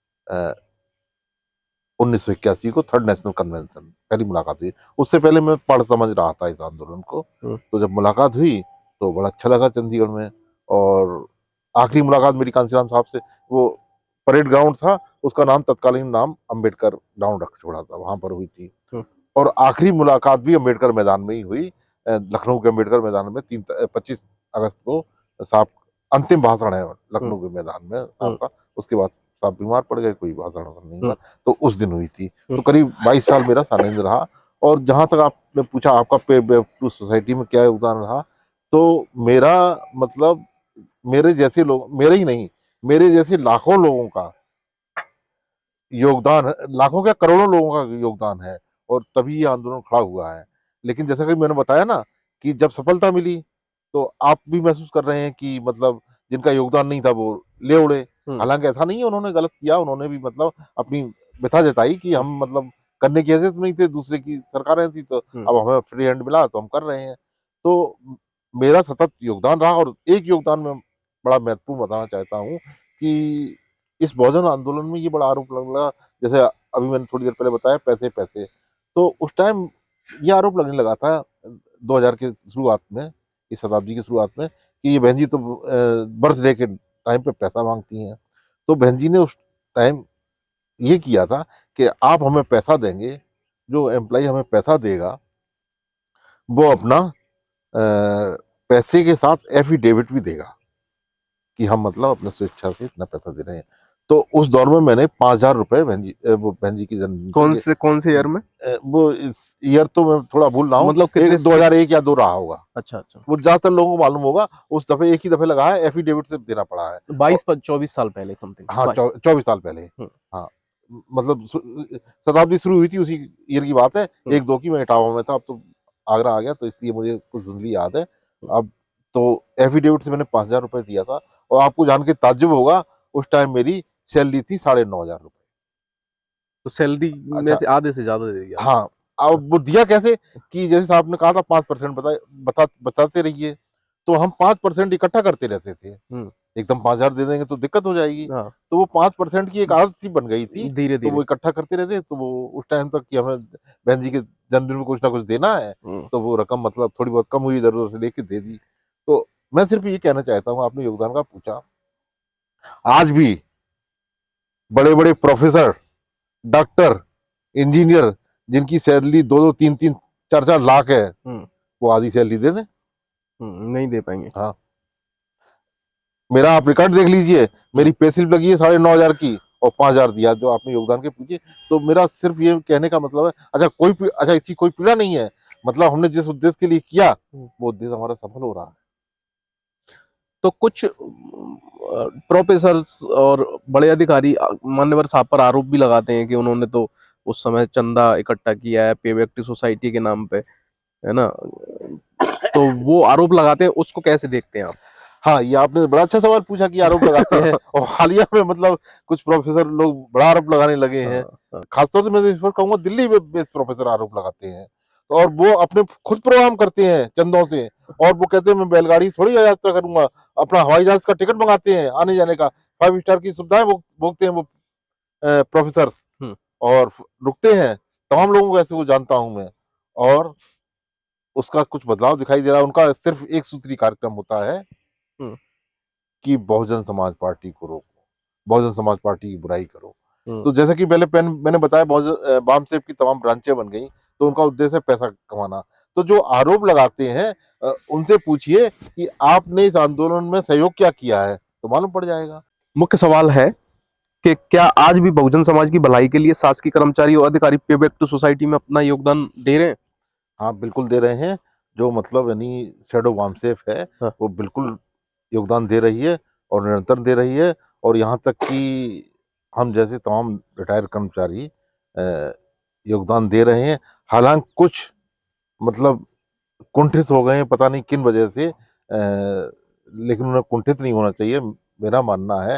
1981 को, थर्ड नेशनल कन्वेंशन, पहली मुलाकात हुई। उससे पहले मैं पढ़ समझ रहा था इस आंदोलन को। तो जब मुलाकात हुई तो बड़ा अच्छा लगा चंडीगढ़ में। और आखिरी मुलाकात मेरी कांसीराम साहब से, वो परेड ग्राउंड था, उसका नाम तत्कालीन नाम अंबेडकर ग्राउंड रख छोड़ा था, वहां पर हुई थी। और आखिरी मुलाकात भी अंबेडकर मैदान में ही हुई, लखनऊ के अंबेडकर मैदान में। 25 अगस्त को साहब अंतिम भाषण है लखनऊ के मैदान में आपका। उसके बाद साहब बीमार पड़ गए, कोई भाषण नहीं हुआ, तो उस दिन हुई थी। तो करीब 22 साल मेरा सानिध्य रहा। और जहां तक आपने पूछा आपका पे बैक टू सोसाइटी में क्या योगदान रहा, तो मेरा मतलब मेरे जैसे लोग, मेरे ही नहीं, मेरे जैसे लाखों लोगों का योगदान है, लाखों क्या करोड़ों लोगों का योगदान है, और तभी ये आंदोलन खड़ा हुआ है। लेकिन जैसा कि मैंने बताया ना कि जब सफलता मिली तो आप भी महसूस कर रहे हैं कि मतलब जिनका योगदान नहीं था वो ले उड़े। हालांकि ऐसा नहीं है, उन्होंने गलत किया, उन्होंने भी मतलब अपनी व्यथा जताई कि हम मतलब करने की हैसियत नहीं थे, दूसरे की सरकारें थी, तो अब हमें फ्री हैंड मिला तो हम कर रहे हैं। तो मेरा सतत योगदान रहा। और एक योगदान में बड़ा महत्वपूर्ण बताना चाहता हूँ कि इस बहुजन आंदोलन में ये बड़ा आरोप लगा, जैसे अभी मैंने थोड़ी देर पहले बताया पैसे पैसे, तो उस टाइम ये आरोप लगने लगा था 2000 के शुरुआत में, इस शताब्दी की शुरुआत में, कि ये बहन जी तो बर्थडे के टाइम पे पैसा मांगती हैं। तो बहन जी ने उस टाइम ये किया था कि आप हमें पैसा देंगे, जो एम्प्लॉय हमें पैसा देगा वो अपना पैसे के साथ एफिडेविट भी देगा कि हम मतलब अपने स्वेच्छा से इतना पैसा दे रहे हैं। तो उस दौर में मैंने 5000 रुपए बहन जी की जन्मदिन कौन से ईयर में? वो इस ईयर तो मैं थोड़ा भूल रहा हूँ, मतलब एक कितने 2001 या 2 रहा होगा। अच्छा अच्छा, वो ज्यादातर लोगों को मालूम होगा, उस दफे एक ही दफे लगा है, एफिडेविट से देना पड़ा है। 24 साल पहले समथिंग। हाँ, 24 साल पहले। हाँ, मतलब शताब्दी शुरू हुई थी उसी ईयर की बात है, 1-2 की। मैं इटावा में था, अब तो आगरा आ गया, तो इसलिए मुझे कुछ धुंधली याद है। अब तो एफिडेविट से मैंने 5000 रुपए दिया था, और आपको जान के ताज्जुब होगा, उस टाइम मेरी सैलरी थी 9500 रुपए। तो सैलरी में अच्छा, से आधे से ज्यादा दे दिया। हाँ, अब वो दिया कैसे कि जैसे साहब ने कहा था 5% बताते रहिए, तो हम 5% इकट्ठा करते रहते थे। एकदम 5000 दे देंगे तो दिक्कत हो जाएगी। हाँ, तो वो 5% की एक आदत सी बन गई थी, धीरे तो धीरे। वो इकट्ठा करते रहते। तो वो उस टाइम तक कि हमें बहन जी के जन्मदिन में कुछ ना कुछ देना है, तो वो रकम मतलब थोड़ी बहुत कम हुई, इधर उधर से लेके दे दी। तो मैं सिर्फ ये कहना चाहता हूँ, आपने योगदान का पूछा, आज भी बड़े बड़े प्रोफेसर, डॉक्टर, इंजीनियर, जिनकी सैलरी 2-2, 3-3, 4-4 लाख है, वो आधी सैलरी दे दें? नहीं दे पाएंगे। हाँ, मेरा आप रिकॉर्ड देख लीजिए, मेरी पे स्लिप लगी है 9500 की, और 5000 दिया, जो आपने योगदान के पूछे। तो मेरा सिर्फ ये कहने का मतलब है, अच्छा इसकी कोई पीड़ा नहीं है, मतलब हमने जिस उद्देश्य के लिए किया, वो उद्देश्य हमारा सफल हो रहा है। तो कुछ प्रोफेसर और बड़े अधिकारी मान्यवर साहब पर आरोप भी लगाते हैं कि उन्होंने तो उस समय चंदा इकट्ठा किया है पे बैक टू सोसाइटी के नाम पे, है ना? तो वो आरोप लगाते हैं, उसको कैसे देखते हैं आप? हाँ, ये आपने बड़ा अच्छा सवाल पूछा कि आरोप लगाते हैं, और हालिया में मतलब कुछ प्रोफेसर लोग बड़ा आरोप लगाने लगे हैं। खासतौर से मैं तो इस पर कहूंगा, दिल्ली में बेस्ड प्रोफेसर आरोप लगाते हैं, और वो अपने खुद प्रोग्राम करते हैं चंदों से, और वो कहते हैं मैं बैलगाड़ी थोड़ी यात्रा करूंगा, अपना हवाई जहाज का टिकट मंगाते हैं आने जाने का, 5 स्टार की सुविधाएं वो भोगते हैं वो प्रोफेसर, और रुकते हैं। तमाम लोगों को ऐसे को जानता हूं मैं, और उसका कुछ बदलाव दिखाई दे रहा है। उनका सिर्फ एक सूत्री कार्यक्रम होता है कि बहुजन समाज पार्टी को रोको, बहुजन समाज पार्टी की बुराई करो। तो जैसा कि पहले मैंने बताया, बामसेफ की तमाम ब्रांचें बन गई, तो उनका उद्देश्य है पैसा कमाना। तो जो आरोप लगाते हैं, उनसे पूछिए कि आपने इस आंदोलन में सहयोग क्या किया है, तो मालूम पड़ जाएगा। मुख्य सवाल है कि क्या आज भी बहुजन समाज की भलाई के लिए शासकीय कर्मचारी और अधिकारी पे बैक टू सोसाइटी में अपना योगदान दे रहे हैं? हाँ, बिल्कुल दे रहे हैं। जो मतलब यानी शैडो बामसेफ है, वो बिल्कुल योगदान दे रही है, और निरंतर दे रही है। और यहाँ तक कि हम जैसे तमाम रिटायर्ड कर्मचारी योगदान दे रहे हैं। हालांकि कुछ मतलब कुंठित हो गए हैं, पता नहीं किन वजह से, लेकिन उन्हें कुंठित नहीं होना चाहिए, मेरा मानना है।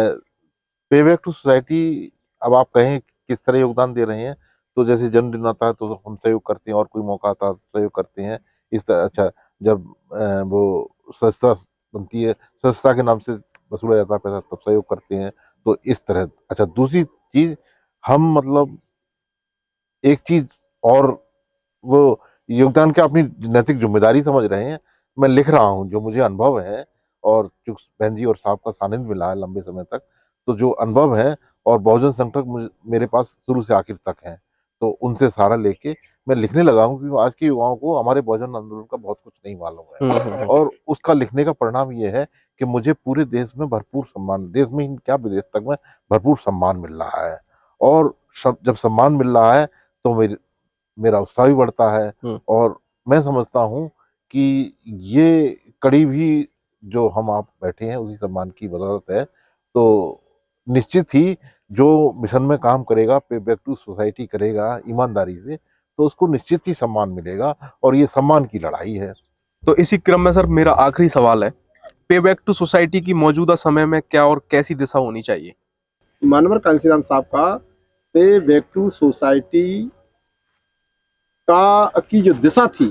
पे बैक टू सोसाइटी, अब आप कहें किस तरह योगदान दे रहे हैं, तो जैसे जन्मदिन आता है तो हम सहयोग करते हैं, और कोई मौका आता है तो सहयोग करते हैं, इस तरह। अच्छा, जब वो संस्था बनती है, संस्था के नाम से वसूला जाता है पैसा, तब सहयोग करते हैं, तो इस तरह। अच्छा, दूसरी चीज, हम मतलब एक चीज और, वो योगदान का अपनी नैतिक जिम्मेदारी समझ रहे हैं। मैं लिख रहा हूँ, जो मुझे अनुभव है, और जो बहन जी और साहब का सानिध्य मिला है लंबे समय तक, तो जो अनुभव है और बहुजन संगठक मेरे पास शुरू से आखिर तक हैं, तो उनसे सहारा लेके मैं लिखने लगा हूँ, क्योंकि आज के युवाओं को हमारे बहुजन आंदोलन का बहुत कुछ नहीं मालूम है। और उसका लिखने का परिणाम ये है कि मुझे पूरे देश में भरपूर सम्मान, देश में ही क्या विदेश तक में भरपूर सम्मान मिल रहा है। और जब सम्मान मिल रहा है, तो मेरा उत्साह भी बढ़ता है, और मैं समझता हूँ कि ये कड़ी भी जो हम आप बैठे हैं, उसी सम्मान की बदौलत है। तो निश्चित ही जो मिशन में काम करेगा, पे बैक टू सोसाइटी करेगा ईमानदारी से, तो उसको निश्चित ही सम्मान मिलेगा, और ये सम्मान की लड़ाई है। तो इसी क्रम में सर, मेरा आखिरी सवाल है, पे बैक टू सोसाइटी की मौजूदा समय में क्या और कैसी दिशा होनी चाहिए? मानवर कांसीराम साहब का पे बैक टू सोसाइटी की जो दिशा थी,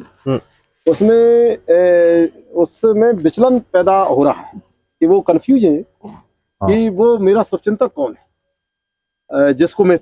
उसमें विचलन पैदा हो रहा है कि वो कंफ्यूज है हाँ। कि वो मेरा शुभचिंतक कौन है, जिसको मैं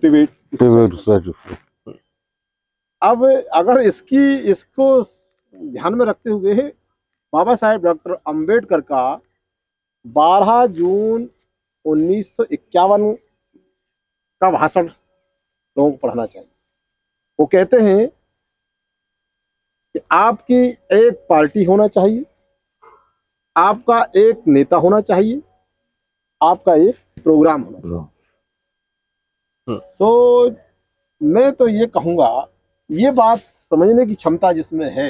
अब अगर इसको ध्यान में रखते हुए बाबा साहेब डॉक्टर अंबेडकर का 12 जून 1951 का भाषण लोगों को पढ़ना चाहिए। वो कहते हैं कि आपकी एक पार्टी होना चाहिए, आपका एक नेता होना चाहिए, आपका एक प्रोग्राम होना चाहिए। तो मैं तो ये कहूँगा, ये बात समझने की क्षमता जिसमें है,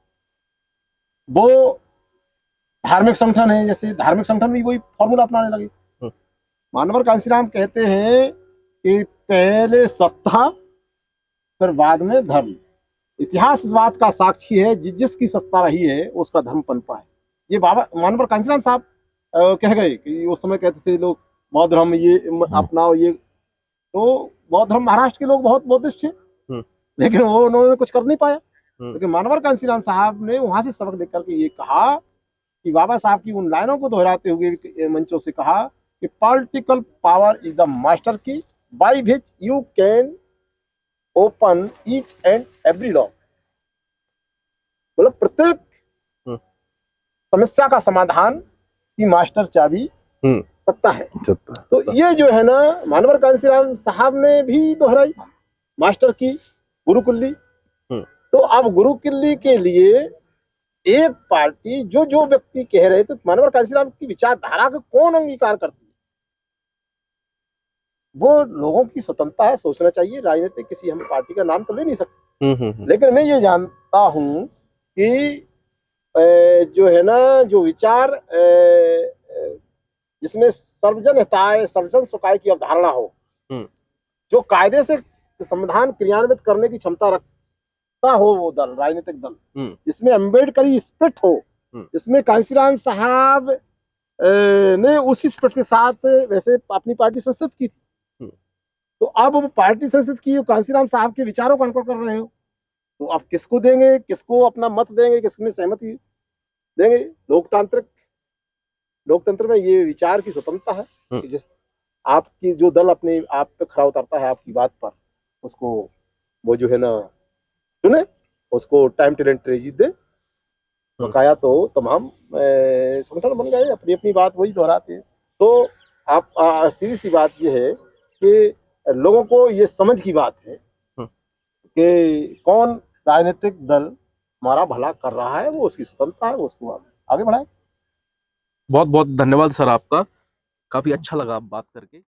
वो धार्मिक संगठन है, जैसे धार्मिक संगठन भी वही फॉर्मूला अपनाने लगे। मानवर कांशीराम कहते हैं कि पहले सत्ता फिर बाद में धर्म। इतिहास इस बात का साक्षी है, जिसकी सत्ता रही है उसका धर्म पनपा है। ये बाबा मानवर कांशीराम साहब कह गए कि उस समय कहते थे लोग बौद्ध धर्म ये अपनाओ, ये तो बौद्ध धर्म महाराष्ट्र के लोग बहुत बौद्धिस्ट थे, लेकिन वो उन्होंने कुछ कर नहीं पाया। लेकिन मानवर कांशीराम साहब ने वहां से सबक लेकर के ये कहा कि बाबा साहब की उन लाइनों को दोहराते हुए मंचों से कहा कि political power is the master key by which you can open each and every lock. मतलब प्रत्येक समस्या का समाधान की मास्टर चाबी सत्ता है। तो ये जो है ना, मानवर कांशीराम साहब ने भी दोहराई मास्टर की गुरुकुल्ली। तो अब गुरुकुल्ली के लिए एक पार्टी जो व्यक्ति कह रहे थे, मानवर कांशीराम की विचारधारा को कौन अंगीकार करती है? वो लोगों की स्वतंत्रता है, सोचना चाहिए। राजनीतिक किसी हम पार्टी का नाम तो ले नहीं सकते, लेकिन मैं ये जानता हूं कि जो है ना, जो विचार जिसमें सर्वजन हिताय सर्वजन सुखाय की अवधारणा हो, जो कायदे से संविधान क्रियान्वित करने की क्षमता रखता हो, वो दल, राजनीतिक दल, जिसमें अम्बेडकरी स्पिरिट हो, जिसमें कांशीराम साहब ने उसी स्पिरिट के साथ वैसे अपनी पार्टी संस्थित की थी। तो अब वो पार्टी संस्थित की, कांशीराम साहब के विचारों को अनपढ़ कर रहे हो, तो अब किसको देंगे, किसको अपना मत देंगे, किसमें सहमति देंगे? लोकतंत्र में ये विचार की स्वतंत्रता है कि जिस आपकी जो दल अपने आप पे खरा उतरता है आपकी बात पर, उसको वो जो है ना चुने, उसको टाइम टेलेंट ट्रेजी दे। बकाया तो तमाम संगठन बन गए, अपनी अपनी बात वही दोहराते हैं। तो आप सीधी सी बात ये है कि लोगों को ये समझ की बात है कि कौन राजनीतिक दल हमारा भला कर रहा है, वो उसकी स्वतंत्रता है, वो उसको आगे बढ़ाए। बहुत बहुत धन्यवाद सर आपका, काफी अच्छा लगा बात करके।